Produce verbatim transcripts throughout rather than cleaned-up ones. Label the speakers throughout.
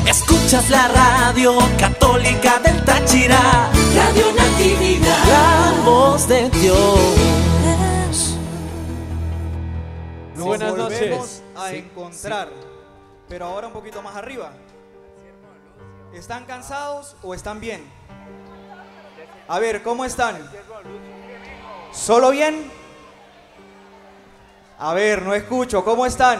Speaker 1: Escuchas la radio católica del Táchira, Radio Natividad, la voz de Dios.
Speaker 2: Nos buenas
Speaker 3: volvemos
Speaker 2: noches.
Speaker 3: a
Speaker 2: Sí,
Speaker 3: encontrar,
Speaker 2: sí.
Speaker 3: pero ahora un poquito más arriba. ¿Están cansados o están bien? A ver, ¿cómo están? ¿Solo bien? A ver, no escucho, ¿cómo están?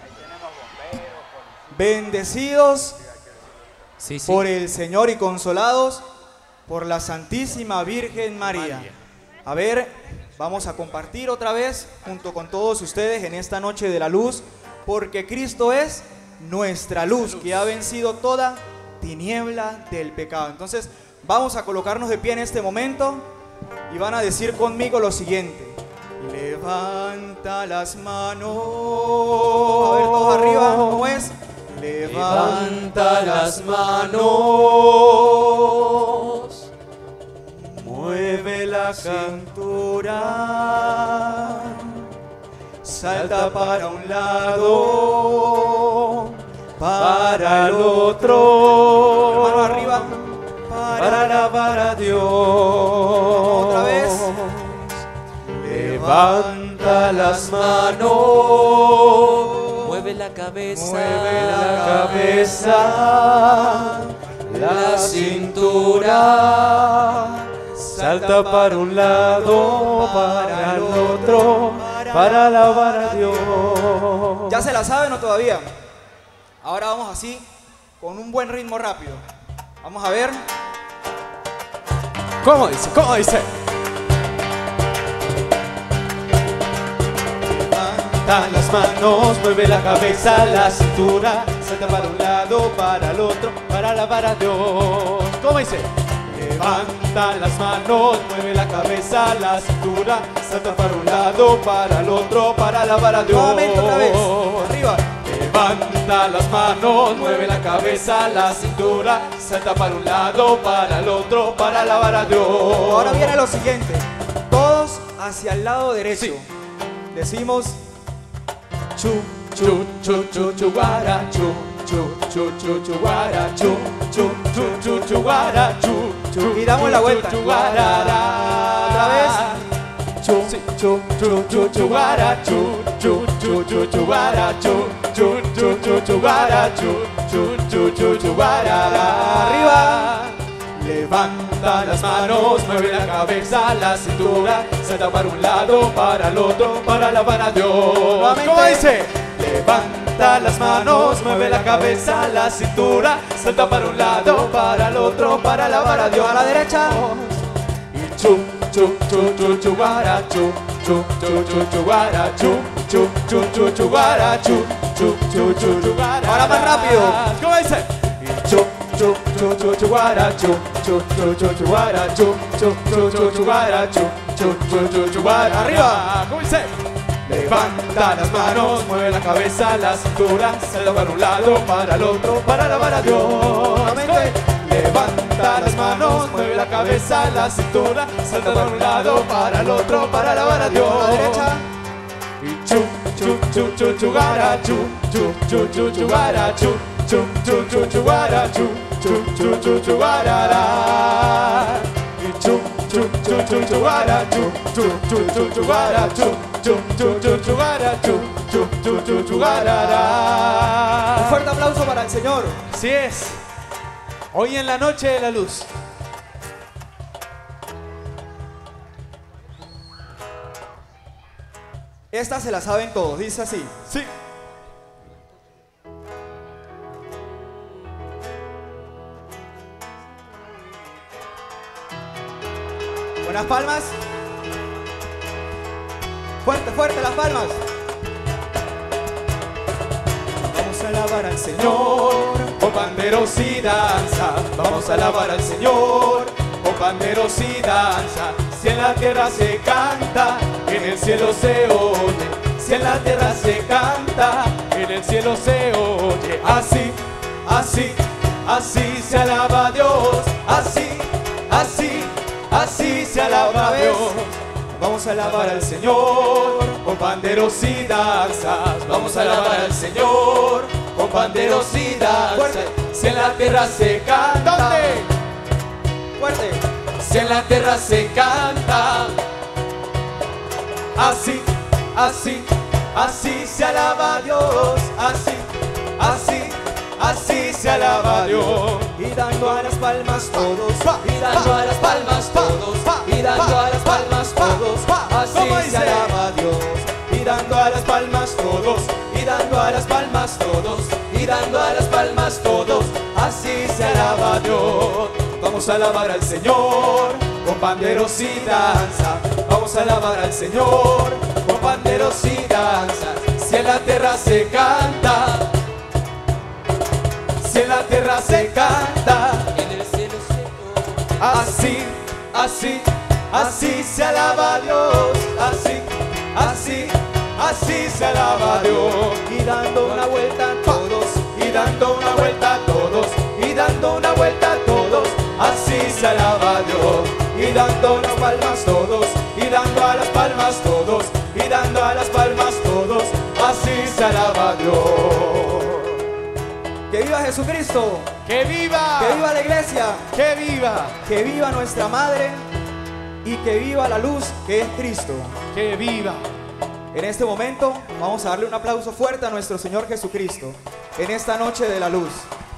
Speaker 3: Bendecidos
Speaker 2: Sí, sí.
Speaker 3: por el Señor y consolados por la Santísima Virgen María.
Speaker 2: María.
Speaker 3: A ver, vamos a compartir otra vez junto con todos ustedes en esta noche de la luz, porque Cristo es nuestra luz, que ha vencido toda tiniebla del pecado. Entonces, vamos a colocarnos de pie en este momento y van a decir conmigo lo siguiente: levanta las manos. A ver, todos arriba, ¿cómo es? Levanta las manos, mueve la cintura, salta para un lado, para el otro, mano arriba, para alabar a Dios. Otra vez. Levanta las manos,
Speaker 1: Mueve la cabeza,
Speaker 3: mueve la cabeza, la cintura, salta para un lado, para el otro, para alabar a Dios. ¿Ya se la saben o todavía? Ahora vamos así, con un buen ritmo rápido. Vamos a ver.
Speaker 2: ¿Cómo dice? ¿Cómo dice?
Speaker 3: Levanta las manos, mueve la cabeza, la cintura, salta para un lado, para el otro, para alabar a Dios.
Speaker 2: ¿Cómo dice?
Speaker 3: Levanta las manos, mueve la cabeza, la cintura, salta para un lado, para el otro, para alabar a Dios. Nuevamente otra vez, arriba. Levanta las manos, mueve la cabeza, la cintura, salta para un lado, para el otro, para alabar a Dios. Ahora viene lo siguiente, todos hacia el lado derecho.
Speaker 2: Sí.
Speaker 3: Decimos chu, chu, chu, chu, chu, guara, chu, chu, chu, chu, chu, guara, chu, chu, chu, chu, chu, guara, chu, chu. Y damos la vuelta. Otra vez. Chu, chu, chu, chu, chu, guara, chu, chu, chu, chu, chu, guara, chu, chu, chu, chu, chu, guara, chu, chu, chu, chu, chu, guara. Arriba. Levanta las manos, mueve la cabeza, la cintura, salta para un lado, para el otro, para alabar a Dios. ¿Cómo dice? Levanta las manos, mueve la cabeza, la cintura, salta para un lado, para el otro, para alabar a Dios. A la derecha. Y chu, chu, chu, chu, chu, guara, chu, chu, chu, chu, chu, guara, chu, chu, chu, chu, chu, guara, chu, chu, chu, chu, chu, guara. Ahora más rápido. ¿Cómo dice? Y chu, chu, chu, chu, chu, guara, chu, chu, chu, chu, chu, guara, chu, chu, chu, chu, chu, guara, chu, chu, chu, chu, chu, guara. Arriba. ¿Cómo dice? Levanta las manos, mueve la cabeza, la cintura, salta para un lado, para el otro, para alabar a Dios. Nuevamente. Levanta las manos, mueve la cabeza, la cintura, salta para un lado, para el otro, para alabar a Dios. A la derecha. Y chu, chu, chu, chu, chu, guara, chu, chu, chu, chu, chu, guara, chu, chu, chu, chu, chu, guara, chu, chu, chu, chu, chu, guara. Y chu, chu, chu, chu, chu, guara, chu, chu, chu, chu, chu, guara, chu, chu, chu, chu, chu, guara, chu, chu, chu, chu, chu, guara. Un fuerte aplauso para el Señor.
Speaker 2: Así es. Hoy en la noche de la luz.
Speaker 3: Esta se la saben todos, dice así.
Speaker 2: Sí.
Speaker 3: Buenas palmas. Fuerte, fuerte las palmas. Vamos a alabar al Señor, con panderos y danza. Vamos a alabar al Señor, con panderos y danza. Si en la tierra se canta, en el cielo se oye. Si en la tierra se canta, en el cielo se oye. Así, así, así se alaba a Dios. Así, así, así se alaba a Dios. Vamos a alabar al Señor con panderos y danzas. Vamos a alabar al Señor con panderos y danzas. si en la tierra se canta.
Speaker 2: ¿Dónde?
Speaker 3: Fuerte. Si en la tierra se canta, así, así, así se alaba a Dios, así, así, así se alaba a Dios. Y dando a las palmas todos, y dando a las palmas todos, y dando a las palmas todos, así se alaba a Dios. Y dando a las palmas todos, y dando a las palmas todos, y dando a las palmas todos, así se alaba a Dios. Vamos a alabar al Señor con panderos y danza. Vamos a alabar al Señor con panderos y danza. Si en la tierra se canta, si en la tierra se canta,
Speaker 1: En el cielo se oye.
Speaker 3: así, así, así se alaba a Dios. Así, así, así se alaba a Dios. Y dando una vuelta a todos, y dando una vuelta a todos, y dando una vuelta a todos, así se alaba a Dios. Y dando las palmas todos, y dando a las palmas todos, y dando a las palmas todos, así se alaba a Dios. ¡Que viva Jesucristo!
Speaker 2: ¡Que viva!
Speaker 3: ¡Que viva la iglesia!
Speaker 2: ¡Que viva!
Speaker 3: ¡Que viva nuestra Madre! Y que viva la luz que es Cristo.
Speaker 2: ¡Que viva!
Speaker 3: En este momento vamos a darle un aplauso fuerte a nuestro Señor Jesucristo en esta noche de la luz.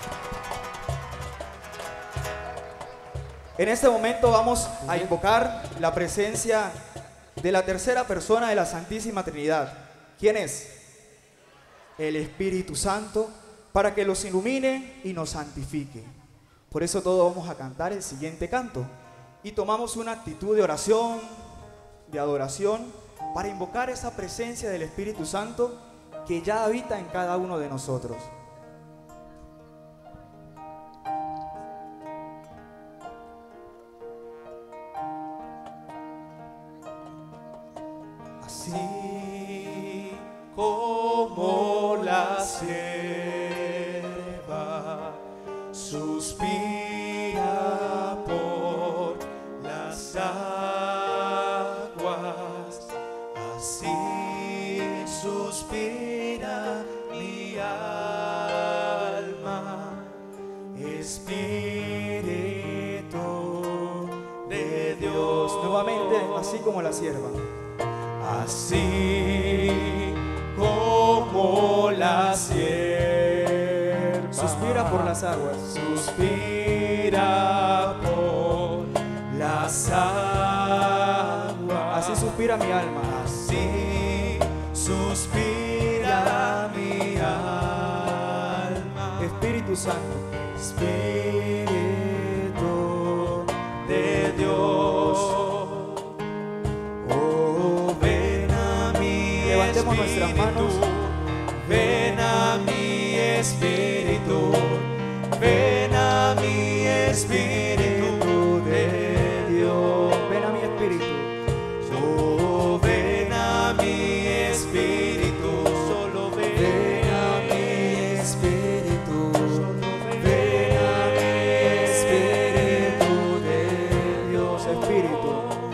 Speaker 3: En este momento vamos a invocar la presencia de la tercera persona de la Santísima Trinidad. ¿Quién es? El Espíritu Santo, para que los ilumine y nos santifique. Por eso todos vamos a cantar el siguiente canto y tomamos una actitud de oración, de adoración, para invocar esa presencia del Espíritu Santo que ya habita en cada uno de nosotros. Así como la sierva suspira por las aguas, así suspira mi alma, Espíritu de Dios. Nuevamente, así como la sierva. Así como la sierva suspira por las aguas, suspira por las aguas, así suspira mi alma, así suspira mi alma. Espíritu Santo, Espíritu de Dios. Levantemos nuestras manos. Ven a mi Espíritu, ven a mi Espíritu de Dios. Ven a mi Espíritu. Oh, ven a mi Espíritu, solo ven, ven a mi Espíritu, solo ven, ven a mi Espíritu de Dios. Espíritu.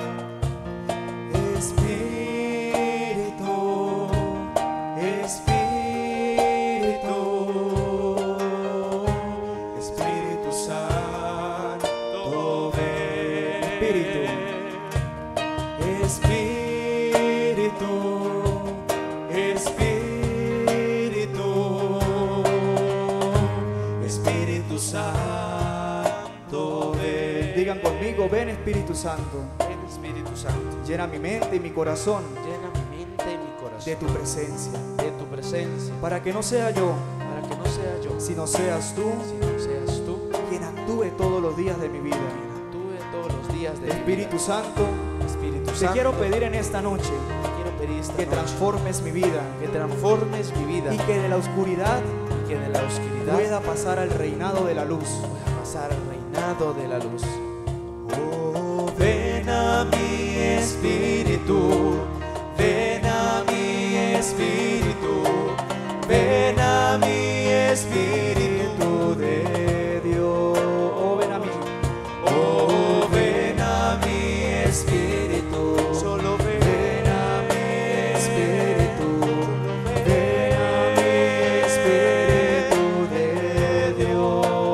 Speaker 3: Digan conmigo, ven Espíritu Santo.
Speaker 1: Ven Espíritu Santo.
Speaker 3: Llena mi mente y mi corazón.
Speaker 1: Llena mi mente y mi corazón.
Speaker 3: De tu presencia.
Speaker 1: De tu presencia.
Speaker 3: Para que no sea yo.
Speaker 1: Para que no sea yo.
Speaker 3: Sino seas tú.
Speaker 1: Sino seas tú.
Speaker 3: Quien actúe todos los días de mi vida.
Speaker 1: Quien actúe todos los días de mi vida.
Speaker 3: Espíritu Santo.
Speaker 1: Espíritu
Speaker 3: Te
Speaker 1: Santo.
Speaker 3: quiero pedir en esta noche.
Speaker 1: Te quiero pedir esta
Speaker 3: que
Speaker 1: noche.
Speaker 3: transformes mi vida.
Speaker 1: Que transformes mi vida.
Speaker 3: Y que de la oscuridad.
Speaker 1: Y que de la oscuridad.
Speaker 3: Pueda pasar al reinado de la luz.
Speaker 1: Pueda pasar al reinado de la luz.
Speaker 3: Oh, ven a mi Espíritu, ven a mi Espíritu, ven a mi Espíritu de Dios. Oh, ven a mí, oh, ven a mi Espíritu, solo ven, ven a mi Espíritu, ven a mi Espíritu de Dios.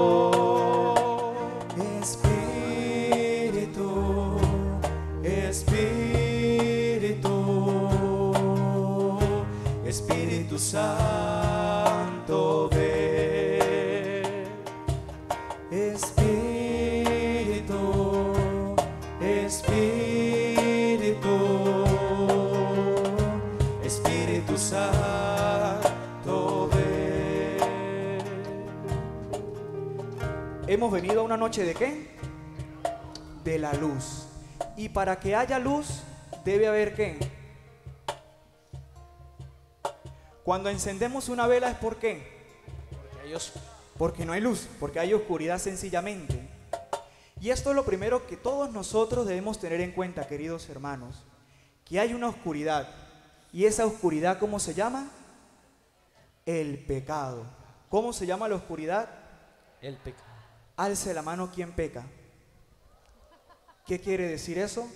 Speaker 3: hemos venido a una noche de ¿qué? De la luz. Y para que haya luz, debe haber ¿qué? Cuando encendemos una vela es ¿por qué?
Speaker 1: Porque hay os-
Speaker 3: Porque no hay luz, porque hay oscuridad sencillamente. Y esto es lo primero que todos nosotros debemos tener en cuenta, queridos hermanos, que hay una oscuridad. ¿Y esa oscuridad cómo se llama? El pecado. ¿Cómo se llama la oscuridad?
Speaker 1: el pecado.
Speaker 3: Alce la mano quien peca. ¿Qué quiere decir eso?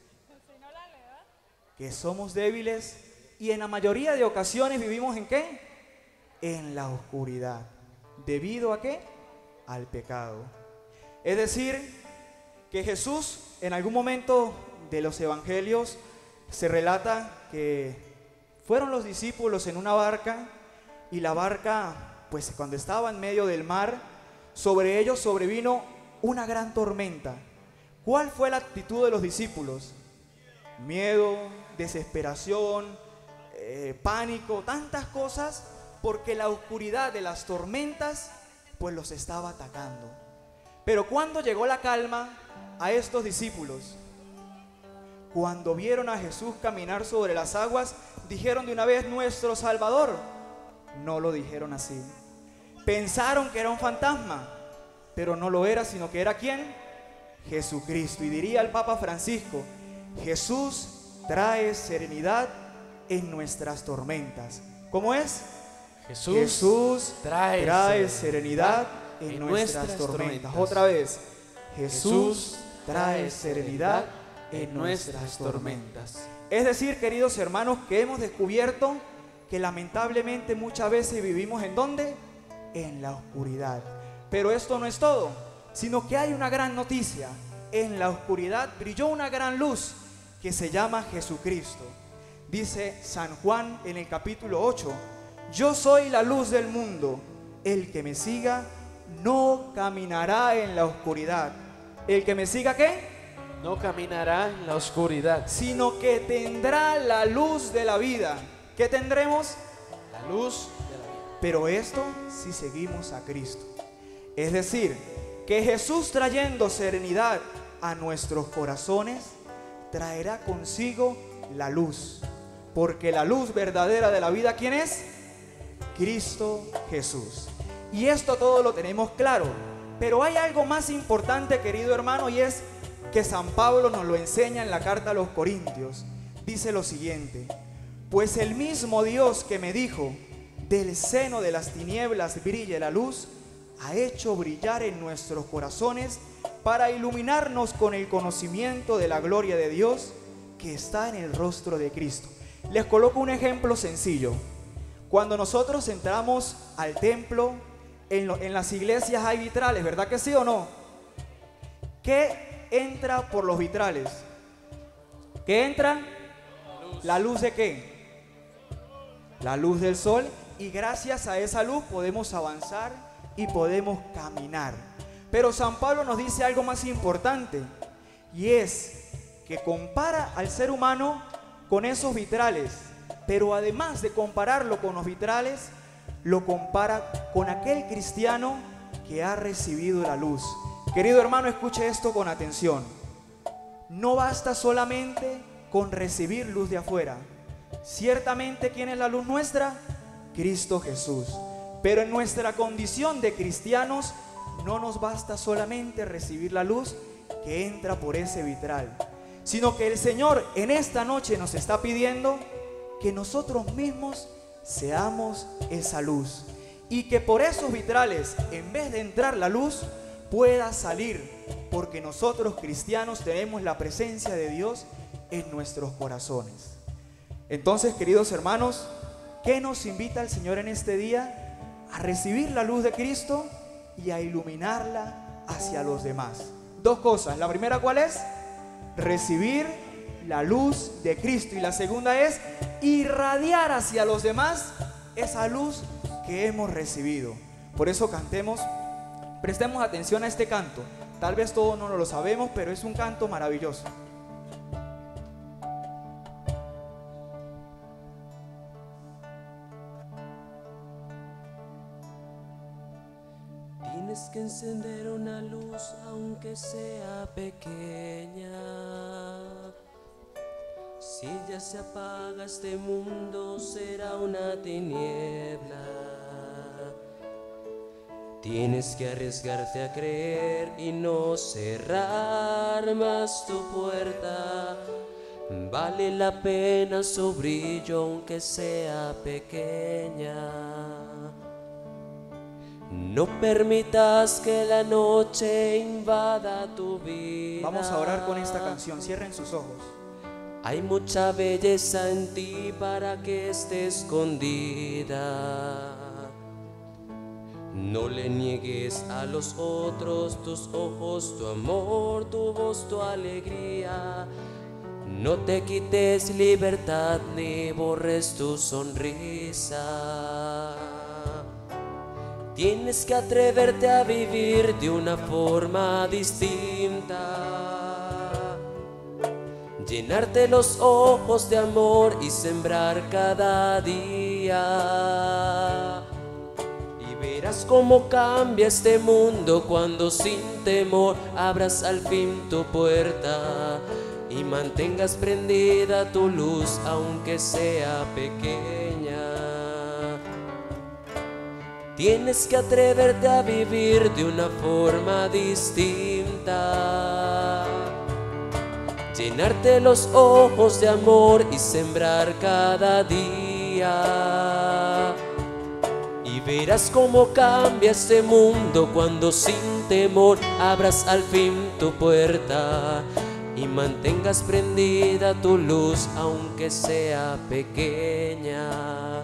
Speaker 3: Que somos débiles y en la mayoría de ocasiones vivimos ¿en qué? En la oscuridad. ¿Debido a qué? Al pecado. Es decir, que Jesús en algún momento de los evangelios se relata que fueron los discípulos en una barca y la barca, pues cuando estaba en medio del mar, sobre ellos sobrevino una gran tormenta. ¿Cuál fue la actitud de los discípulos? Miedo, desesperación, eh, pánico, tantas cosas, porque la oscuridad de las tormentas pues los estaba atacando. Pero ¿cuándo llegó la calma a estos discípulos? Cuando vieron a Jesús caminar sobre las aguas, dijeron de una vez: nuestro Salvador. No lo dijeron así. Pensaron que era un fantasma, pero no lo era, sino que era ¿quién? Jesucristo. Y diría el Papa Francisco: Jesús trae serenidad en nuestras tormentas. ¿Cómo es?
Speaker 1: Jesús,
Speaker 3: Jesús
Speaker 1: trae,
Speaker 3: trae
Speaker 1: serenidad
Speaker 3: serenidad en,
Speaker 1: en
Speaker 3: nuestras,
Speaker 1: nuestras
Speaker 3: tormentas.
Speaker 1: tormentas.
Speaker 3: Otra vez. Jesús
Speaker 1: Jesús
Speaker 3: trae serenidad en nuestras tormentas.
Speaker 1: tormentas.
Speaker 3: Es decir, queridos hermanos, que hemos descubierto que lamentablemente muchas veces vivimos ¿en dónde? En la oscuridad. Pero esto no es todo, sino que hay una gran noticia. En la oscuridad brilló una gran luz que se llama Jesucristo. Dice San Juan en el capítulo ocho: yo soy la luz del mundo, el que me siga no caminará en la oscuridad. ¿El que me siga qué?
Speaker 1: No caminará en la oscuridad.
Speaker 3: Sino que tendrá la luz de la vida. ¿Qué tendremos?
Speaker 1: La luz de la vida.
Speaker 3: Pero esto si seguimos a Cristo. Es decir, que Jesús trayendo serenidad a nuestros corazones, traerá consigo la luz. Porque la luz verdadera de la vida, ¿quién es? Cristo Jesús. Y esto todo lo tenemos claro. Pero hay algo más importante, querido hermano, y es que San Pablo nos lo enseña en la carta a los Corintios. Dice lo siguiente: pues el mismo Dios que me dijo, del seno de las tinieblas brille la luz, ha hecho brillar en nuestros corazones para iluminarnos con el conocimiento de la gloria de Dios que está en el rostro de Cristo. Les coloco un ejemplo sencillo. Cuando nosotros entramos al templo, en, lo, en las iglesias hay vitrales, ¿verdad que sí o no? ¿Qué entra por los vitrales? ¿Qué entra? ¿La luz de qué? La luz del sol. Y gracias a esa luz podemos avanzar y podemos caminar. Pero San Pablo nos dice algo más importante, y es que compara al ser humano con esos vitrales, pero además de compararlo con los vitrales, lo compara con aquel cristiano que ha recibido la luz. Querido hermano, escuche esto con atención. No basta solamente con recibir luz de afuera. Ciertamente, ¿quién es la luz nuestra? Cristo Jesús. Pero en nuestra condición de cristianos no nos basta solamente recibir la luz que entra por ese vitral, sino que el Señor en esta noche nos está pidiendo que nosotros mismos seamos esa luz, y que por esos vitrales, en vez de entrar la luz, pueda salir, porque nosotros cristianos tenemos la presencia de Dios en nuestros corazones. Entonces, queridos hermanos, ¿qué nos invita el Señor en este día? A recibir la luz de Cristo y a iluminarla hacia los demás. Dos cosas. La primera, ¿cuál es? Recibir la luz de Cristo. Y la segunda es irradiar hacia los demás esa luz que hemos recibido. Por eso cantemos, prestemos atención a este canto. Tal vez todos no lo sabemos, pero es un canto maravilloso.
Speaker 1: Tienes
Speaker 4: Tienes que encender una luz aunque sea pequeña. Si ya se apaga este mundo será una tiniebla. Tienes que arriesgarte a creer y no cerrar más tu puerta. Vale la pena su brillo aunque sea pequeña. No permitas que la noche invada tu vida.
Speaker 3: Vamos a orar con esta canción, cierren sus ojos.
Speaker 4: Hay mucha belleza en ti para que esté escondida. No le niegues a los otros tus ojos, tu amor, tu voz, tu alegría. No te quites libertad ni borres tu sonrisa. Tienes que atreverte a vivir de una forma distinta. Llenarte los ojos de amor y sembrar cada día. Y verás cómo cambia este mundo cuando sin temor abras al fin tu puerta y mantengas prendida tu luz aunque sea pequeña. Tienes que atreverte a vivir de una forma distinta. Llenarte los ojos de amor y sembrar cada día. Y verás cómo cambia este mundo cuando sin temor abras al fin tu puerta y mantengas prendida tu luz aunque sea pequeña.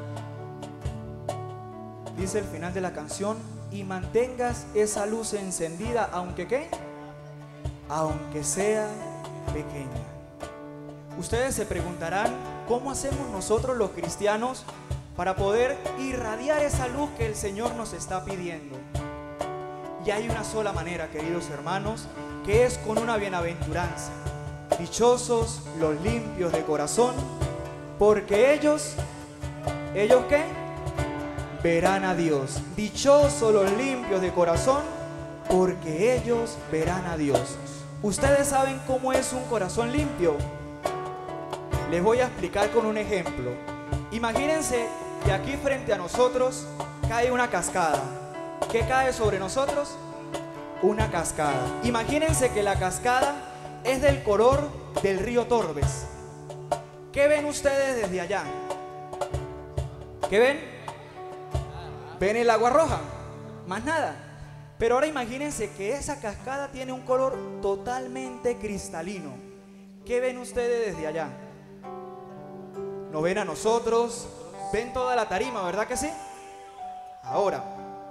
Speaker 3: Dice el final de la canción, y mantengas esa luz encendida aunque ¿qué? Aunque sea pequeña. Ustedes se preguntarán, ¿cómo hacemos nosotros los cristianos para poder irradiar esa luz que el Señor nos está pidiendo? Y hay una sola manera, queridos hermanos, que es con una bienaventuranza. Dichosos los limpios de corazón, porque ellos, ¿ellos qué? Verán a Dios. Dichosos los limpios de corazón, porque ellos verán a Dios. ¿Ustedes saben cómo es un corazón limpio? Les voy a explicar con un ejemplo. Imagínense que aquí frente a nosotros cae una cascada. ¿Qué cae sobre nosotros? Una cascada. Imagínense que la cascada es del color del río Torbes. ¿Qué ven ustedes desde allá? ¿Qué ven? ¿Ven el agua roja? Más nada. Pero ahora imagínense que esa cascada tiene un color totalmente cristalino. ¿Qué ven ustedes desde allá? Nos ven a nosotros, ven toda la tarima, ¿verdad que sí? Ahora,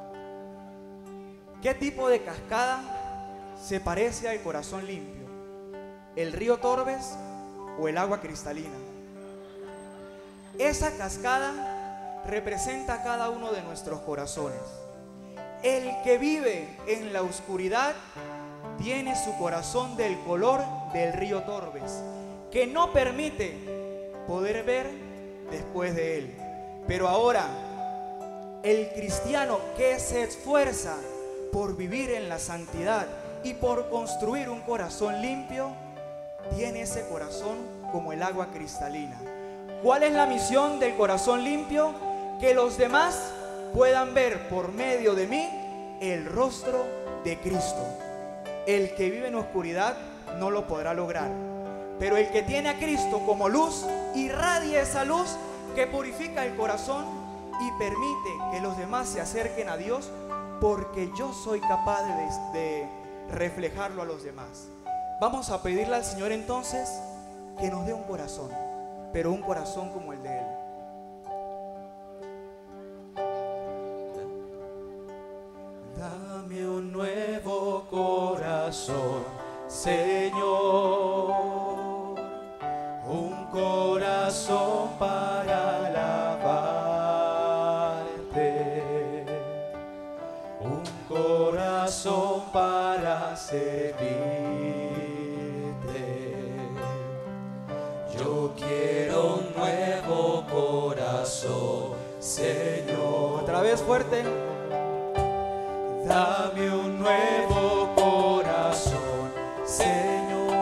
Speaker 3: ¿qué tipo de cascada se parece al corazón limpio? ¿El río Torbes o el agua cristalina? Esa cascada representa a cada uno de nuestros corazones. El que vive en la oscuridad tiene su corazón del color del río Torbes, que no permite poder ver después de él. Pero ahora, el cristiano que se esfuerza por vivir en la santidad y por construir un corazón limpio, tiene ese corazón como el agua cristalina. ¿Cuál es la misión del corazón limpio? Que los demás puedan ver por medio de mí el rostro de Cristo. El que vive en oscuridad no lo podrá lograr, pero el que tiene a Cristo como luz, irradia esa luz que purifica el corazón y permite que los demás se acerquen a Dios, porque yo soy capaz de, de reflejarlo a los demás. Vamos a pedirle al Señor entonces que nos dé un corazón, pero un corazón como el de Él.
Speaker 2: Dame un nuevo corazón, Señor, un corazón para alabarte, un corazón para servirte. Yo quiero un nuevo corazón, Señor.
Speaker 3: Otra vez fuerte. Dame un nuevo corazón, Señor,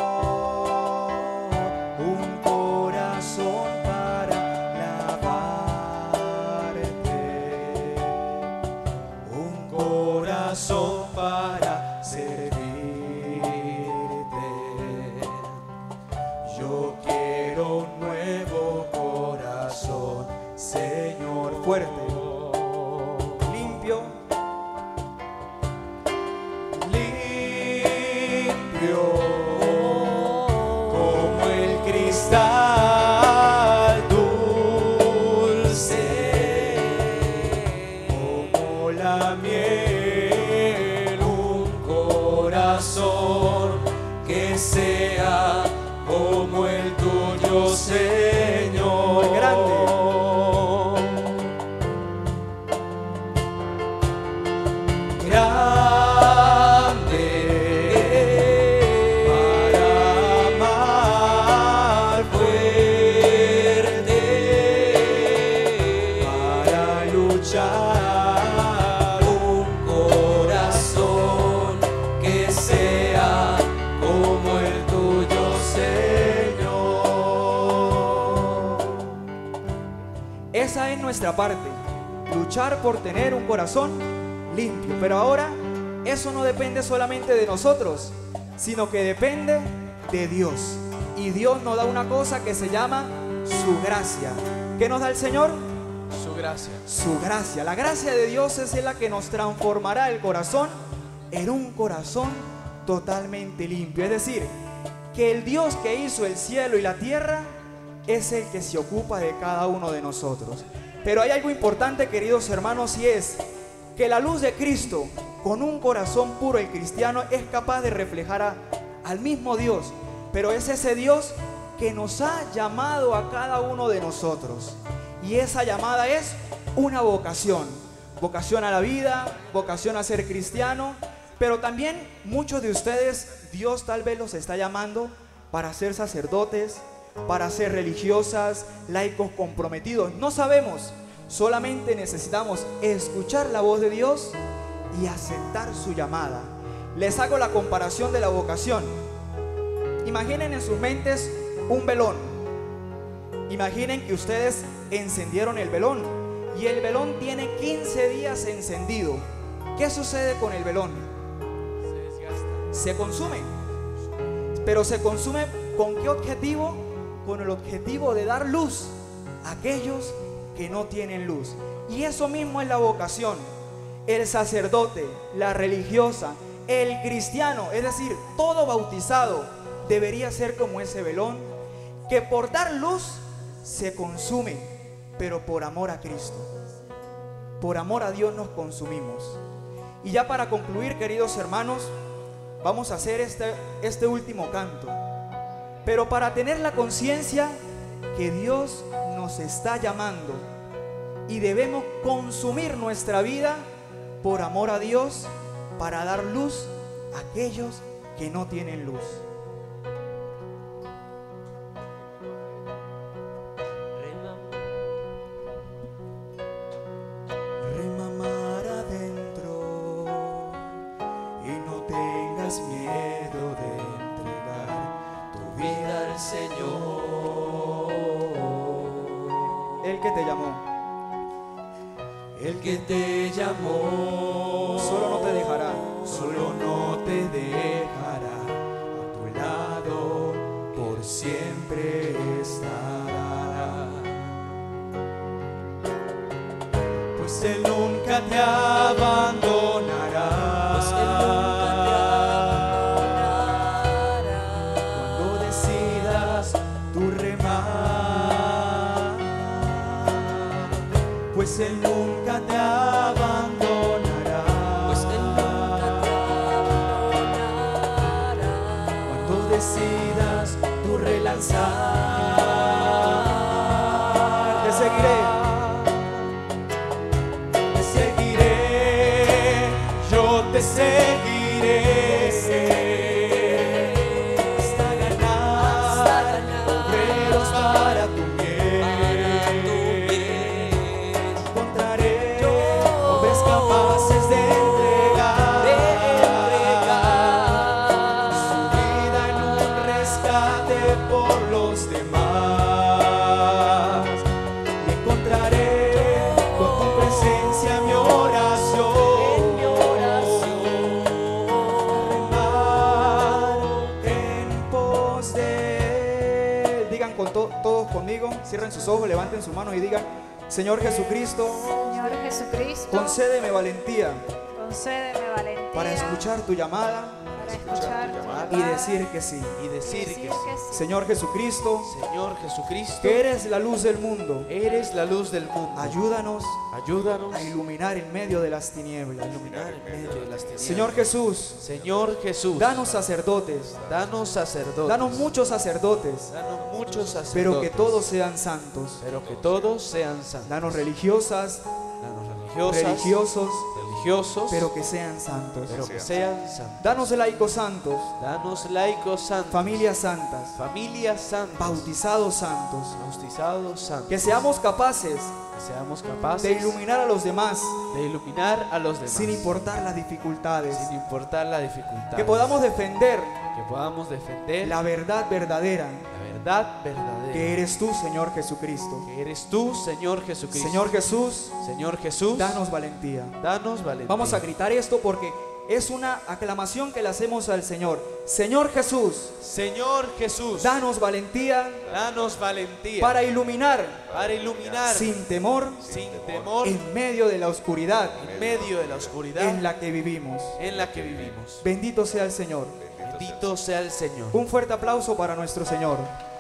Speaker 3: un corazón para alabarte, un corazón para servirte. Yo quiero un nuevo corazón, Señor, fuerte, limpio, limpio, como el cristal dulce, como la miel, un corazón que sea como el tuyo, Señor. Grande. Grande para amar, fuerte para luchar, un corazón que sea como el tuyo, Señor. Esa es nuestra parte, luchar por tener un corazón limpio. Pero ahora eso no depende solamente de nosotros, sino que depende de Dios. Y Dios nos da una cosa que se llama su gracia. ¿Qué nos da el Señor?
Speaker 1: Su gracia.
Speaker 3: Su gracia. La gracia de Dios es la que nos transformará el corazón en un corazón totalmente limpio. Es decir, que el Dios que hizo el cielo y la tierra es el que se ocupa de cada uno de nosotros. Pero hay algo importante, queridos hermanos, y es que la luz de Cristo, con un corazón puro, el cristiano es capaz de reflejar a, al mismo Dios. Pero es ese Dios que nos ha llamado a cada uno de nosotros. Y esa llamada es una vocación. Vocación a la vida, vocación a ser cristiano. Pero también muchos de ustedes, Dios tal vez los está llamando para ser sacerdotes, para ser religiosas, laicos comprometidos. No sabemos. Solamente necesitamos escuchar la voz de Dios y aceptar su llamada. Les hago la comparación de la vocación. Imaginen en sus mentes un velón. Imaginen que ustedes encendieron el velón y el velón tiene quince días encendido. ¿Qué sucede con el velón?
Speaker 1: Se desgasta.
Speaker 3: Se consume. Pero se consume ¿con qué objetivo? Con el objetivo de dar luz a aquellos que no tienen luz. Y eso mismo es la vocación. El sacerdote, la religiosa, el cristiano, es decir, todo bautizado debería ser como ese velón que por dar luz se consume, pero por amor a Cristo, por amor a Dios nos consumimos. Y ya para concluir, queridos hermanos, vamos a hacer este, este último canto, pero para tener la conciencia que Dios nos está llamando y debemos consumir nuestra vida por amor a Dios para dar luz a aquellos que no tienen luz. Rema mar adentro y no tengas miedo de entregar tu vida al Señor. El que te llamó, el que te llamó, solo no te dejará, solo no te dejará, a tu lado por siempre estará. Pues Él nunca te abandonará,
Speaker 4: Pues Él nunca te abandonará.
Speaker 3: cuando decidas tú remar. Pues Él nunca te abandonará,
Speaker 4: Pues Él nunca te abandonará.
Speaker 3: cuando decidas tú relanzar. Te seguiré, te seguiré, yo te seguiré hasta ganar,
Speaker 4: Hasta ganar
Speaker 3: obreros para tu
Speaker 4: para tu
Speaker 3: bien.
Speaker 4: bien.
Speaker 3: Encontraré hombres capaces de entregar conmigo, cierren sus ojos, levanten su mano y digan: Señor Jesucristo,
Speaker 5: Señor Jesucristo,
Speaker 3: concédeme valentía
Speaker 5: concédeme valentía
Speaker 3: para escuchar tu llamada
Speaker 5: para escuchar tu llamada
Speaker 3: y decir que sí.
Speaker 2: y decir que sí.
Speaker 5: sí.
Speaker 3: Señor Jesucristo,
Speaker 2: Señor Jesucristo,
Speaker 3: que eres la luz del mundo,
Speaker 2: eres la luz del mundo.
Speaker 3: ayúdanos
Speaker 2: Ayúdanos
Speaker 3: a iluminar en medio de las tinieblas.
Speaker 2: a iluminar en medio de las tinieblas.
Speaker 3: Señor Jesús,
Speaker 2: Señor Jesús,
Speaker 3: danos sacerdotes,
Speaker 2: danos sacerdotes.
Speaker 3: danos muchos sacerdotes,
Speaker 2: Danos muchos sacerdotes.
Speaker 3: pero que todos sean santos.
Speaker 2: pero que todos sean santos.
Speaker 3: Danos religiosas,
Speaker 2: Danos religiosas,
Speaker 3: religiosos,
Speaker 2: religiosos,
Speaker 3: pero que sean santos.
Speaker 2: pero que sean santos.
Speaker 3: Danos laicos santos,
Speaker 2: Danos laicos santos,
Speaker 3: familias santas,
Speaker 2: familias santas,
Speaker 3: bautizados santos,
Speaker 2: bautizados santos.
Speaker 3: que seamos capaces
Speaker 2: Que seamos capaces
Speaker 3: de iluminar a los demás
Speaker 2: de iluminar a los demás,
Speaker 3: sin importar las dificultades,
Speaker 2: sin importar la dificultad.
Speaker 3: que podamos defender
Speaker 2: que podamos defender
Speaker 3: la verdad verdadera,
Speaker 2: la verdad verdadera,
Speaker 3: que eres tú, Señor Jesucristo.
Speaker 2: que eres tú, Señor Jesucristo.
Speaker 3: Señor Jesús,
Speaker 2: Señor Jesús,
Speaker 3: danos valentía.
Speaker 2: danos valentía.
Speaker 3: Vamos a gritar esto porque es una aclamación que le hacemos al Señor. Señor Jesús,
Speaker 2: Señor Jesús,
Speaker 3: danos valentía
Speaker 2: danos valentía
Speaker 3: para iluminar
Speaker 2: para iluminar
Speaker 3: sin temor
Speaker 2: sin temor
Speaker 3: en medio de la oscuridad
Speaker 2: en medio de la oscuridad
Speaker 3: en la que vivimos.
Speaker 2: en la que vivimos.
Speaker 3: Bendito sea el Señor.
Speaker 2: Bendito sea el Señor.
Speaker 3: Un fuerte aplauso para nuestro Señor.